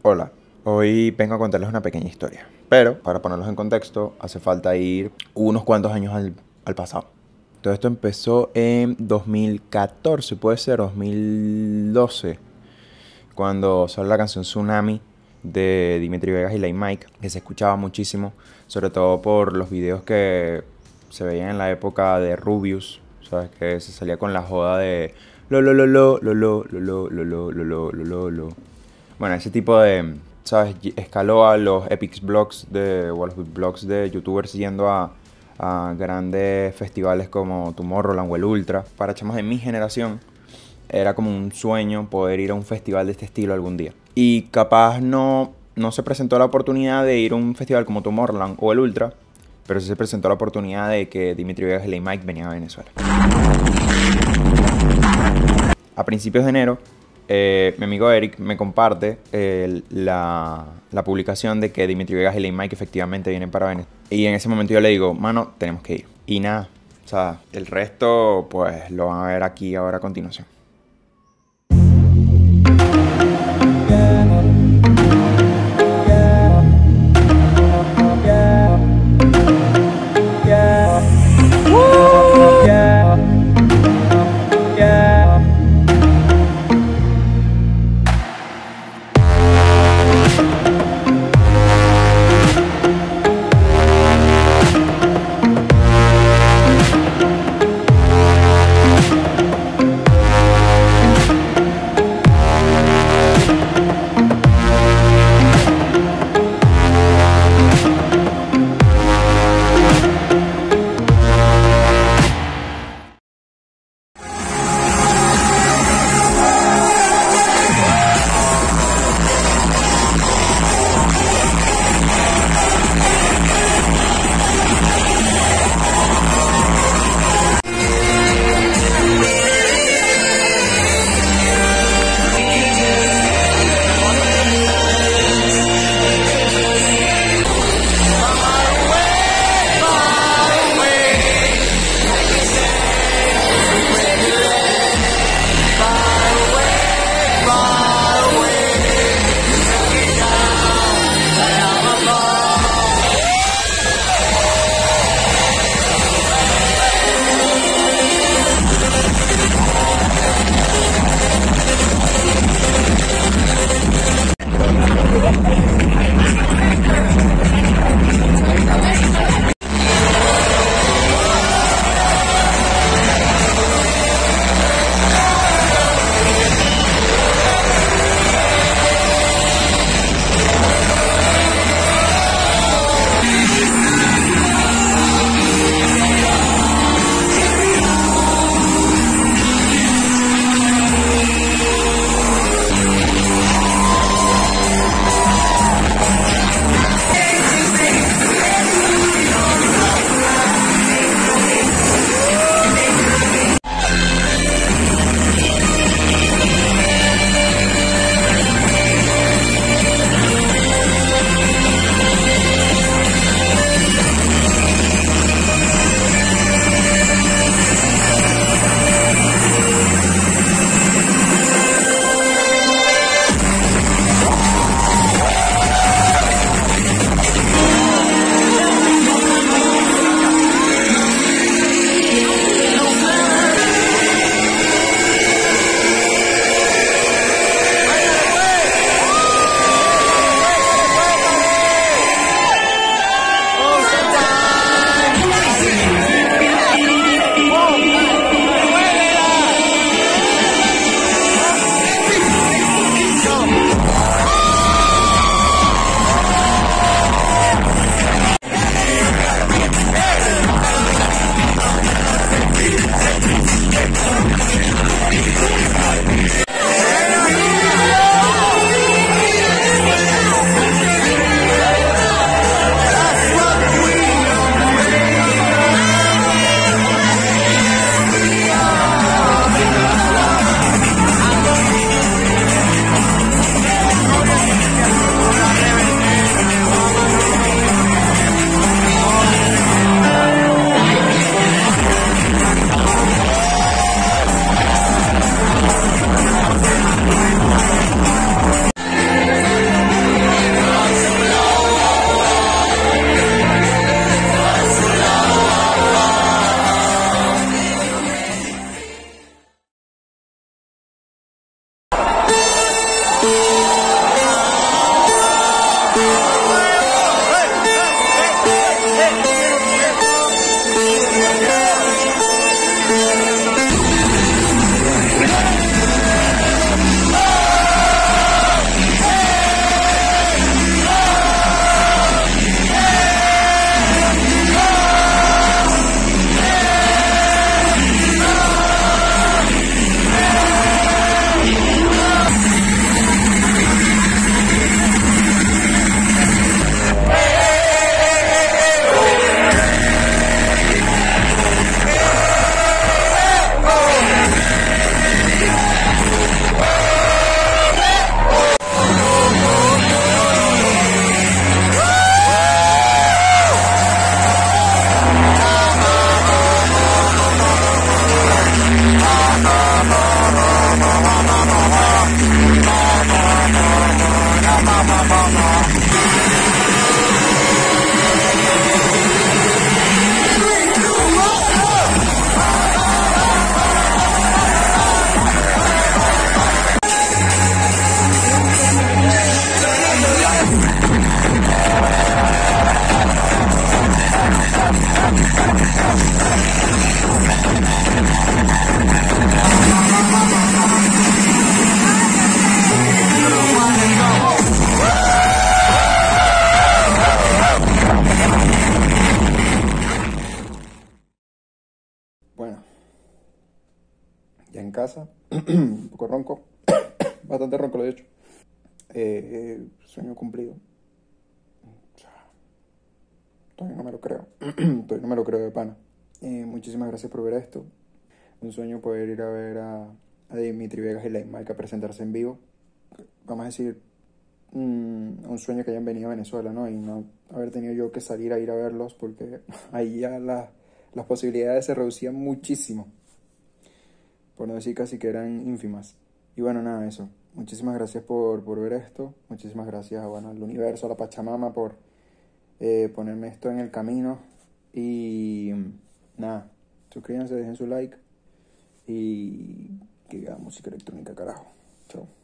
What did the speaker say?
Hola, hoy vengo a contarles una pequeña historia, pero para ponerlos en contexto hace falta ir unos cuantos años al pasado. Todo esto empezó en 2014, puede ser 2012, cuando salió la canción Tsunami de Dimitri Vegas y Like Mike, que se escuchaba muchísimo, sobre todo por los videos que se veían en la época de Rubius, ¿sabes? Que se salía con la joda de lo lo lo lo lo lo lo lo lo lo lo lo lo. Bueno, ese tipo de, ¿sabes? Escaló a los epics blogs o a los blogs de youtubers yendo a grandes festivales como Tomorrowland o el Ultra. Para chamos de mi generación era como un sueño poder ir a un festival de este estilo algún día. Y capaz no se presentó la oportunidad de ir a un festival como Tomorrowland o el Ultra, pero sí se presentó la oportunidad de que Dimitri Vegas y Like Mike venían a Venezuela. A principios de enero, mi amigo Eric me comparte la publicación de que Dimitri Vegas y Like Mike efectivamente vienen para Venezuela. Y en ese momento yo le digo, mano, tenemos que ir. Y nada, o sea, el resto pues lo van a ver aquí ahora a continuación. ya en casa, un poco ronco, bastante ronco lo he hecho. Sueño cumplido. O sea, todavía no me lo creo, todavía no me lo creo de pana. Muchísimas gracias por ver esto. Un sueño poder ir a ver a Dimitri Vegas y Like Mike a presentarse en vivo. Vamos a decir, un sueño que hayan venido a Venezuela, ¿no? Y no haber tenido yo que salir a ir a verlos porque ahí ya las posibilidades se reducían muchísimo. Por no decir casi que eran ínfimas. Y bueno, nada, eso. Muchísimas gracias por ver esto. Muchísimas gracias bueno, al universo, a la Pachamama por ponerme esto en el camino. Y nada, suscríbanse, dejen su like. Y que haga música electrónica, carajo. Chao.